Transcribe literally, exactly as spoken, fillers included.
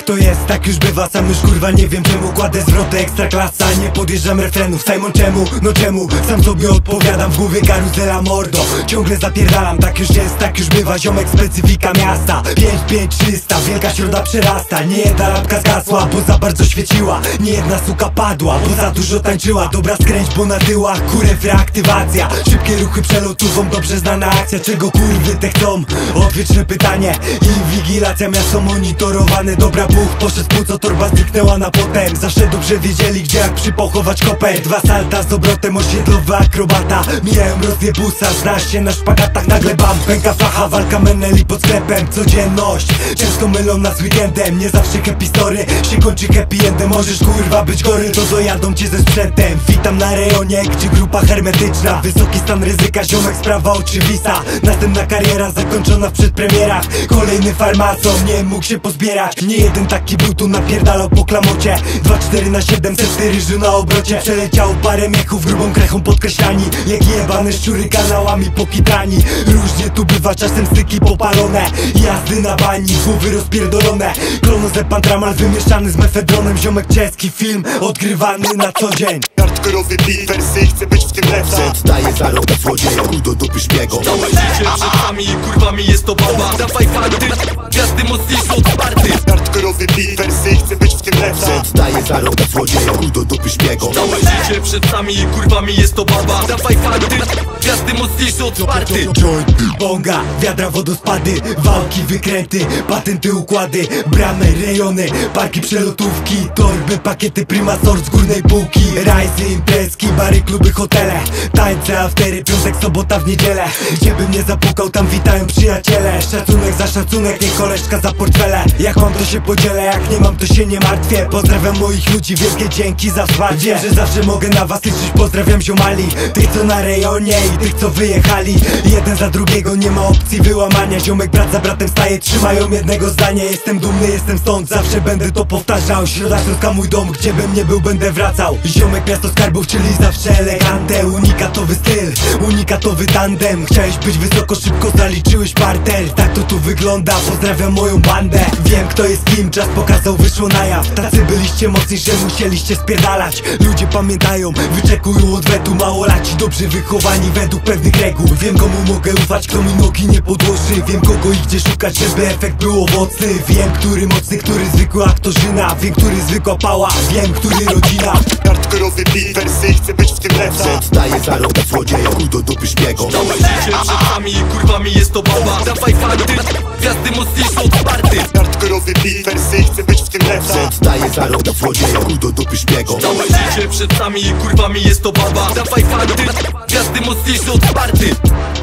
to jest, tak już bywa. Sam już kurwa nie wiem czemu kładę zwroty ekstra klasa. Nie podjeżdżam refrenów, Simon czemu? No czemu? Sam sobie odpowiadam, w głowie karuzela mordo. Ciągle zapierdalam, tak już jest, tak już bywa. Ziomek specyfika miasta, pięć pięć trzysta, wielka środa przerasta. Nie jedna lampka zgasła, bo za bardzo świeciła. Nie jedna suka padła, bo za dużo tańczyła. Dobra skręć, bo na tyłach kurew reaktywacja. Szybkie ruchy przelotówą, dobrze znana akcja. Czego kurwy te chcą? Odwieczne pytanie. Inwigilacja, miasto monitorowane. Dobra buch, poszedł po co torba zniknęła na potem. Zawsze dobrze wiedzieli gdzie jak przypochować kopę. Dwa salta z obrotem, osiedlowy akrobata. Mijają rozjebusa, znasz się na szpagatach. Nagle bam, pęka flacha, walka meneli pod sklepem. Codzienność, często mylą nas weekendem. Nie zawsze happy story się kończy happy endem. Możesz kurwa być gory, to dojadą cię ze sprzętem. Witam na rejonie, gdzie grupa hermetyczna. Wysoki stan ryzyka, ziomek sprawa oczywista. Następna kariera zakończona w przedpremierach. Kolejny farmacon nie mógł się pozbierać. Nie jeden taki był tu napierdalał po klamocie. Dwa cztery na siedem, setny ryżu na obrocie. Przeleciało parę miechów, grubą krechą podkreślani. Jak jebane szczury kanałami pokitrani. Różnie tu bywa, czasem styki popalone. Jazdy na bani, głowy rozpierdolone. Klonozepam tramal wymieszany z mefedronem. Ziomek czeski, film odgrywany na co dzień. Hardkorowy beat, wersy, chcę być w tym lepszy. Oddaję za rok złodzieja, kul do dupy szpiego. Całe życie przed nami i kurwami jest to baba. Dawaj fakty, gwiazdy mocniejsze od Sparty. Hardkorowy beat, wersy, chcę być w tym lepszy. Oddaję za rok złodzieja, kul do dupy szpiego. Całe życie przed nami i kurwami jest to baba. Dawaj fakty, gwiazdy mocniejsze od Sparty. Bonga, wiadra, wodospady, wałki, wykręty, patenty, układy, bramy, rejony, parki, przelotówki, torby, pakiety, prima sort z górnej półki, rajsy, imprezki, bary, kluby, hotele, tańce, aftery, piątek, sobota w niedzielę. Gdzie bym nie zapukał, tam witają przyjaciele. Szacunek za szacunek, nie koleżka za portfele. Jak mam to się podzielę, jak nie mam to się nie martwię. Pozdrawiam moich ludzi, wielkie dzięki za wsparcie. Wiem, że zawsze mogę na was liczyć, pozdrawiam ziomali. Tych co na rejonie i tych co wyjechali. Jeden za drugiego, nie ma opcji wyłamania. Ziomek brat za bratem staje, trzymają jednego zdania. Jestem dumny, jestem stąd, zawsze będę to powtarzał. Środa Śląska mój dom, gdzie bym nie był, będę wracał. Ziomek miasto skarbów, czyli zawsze elegante. Unikatowy styl, unikatowy tandem. Chciałeś być wysoko, szybko zaliczyłeś parter. Tak to tu wygląda, pozdrawiam moją bandę. Wiem kto jest kim, czas pokazał, wyszło na jaw. Tacy byliście mocni, że musieliście spierdalać. Ludzie pamiętają, wyczekują odwetu. Małolaci dobrze wychowani według pewnych reguł. Wiem komu mogę ufać, kto mi nogi nie podłoży. Wiem kogo i gdzie szukać, żeby efekt był owocny. Wiem który mocny, który zwykły aktorzyna. Wiem który zwykła pała, wiem który rodzina. Hardkorowy beat, wersy, chcę być w tym lepszy. Oddaję za rok złodzieja, kul do dupy szpiego. Całe życie przed nami i kurwami jest to baba. Dawaj fakty, gwiazdy mocniejsze od Sparty. Hardkorowy beat, wersy, chcę być w tym lepszy. Oddaję za rok złodzieja, kul do dupy szpiego. Całe życie przed nami i kurwami jest to baba. Dawaj fakty, gwiazdy mocniejsze od Sparty.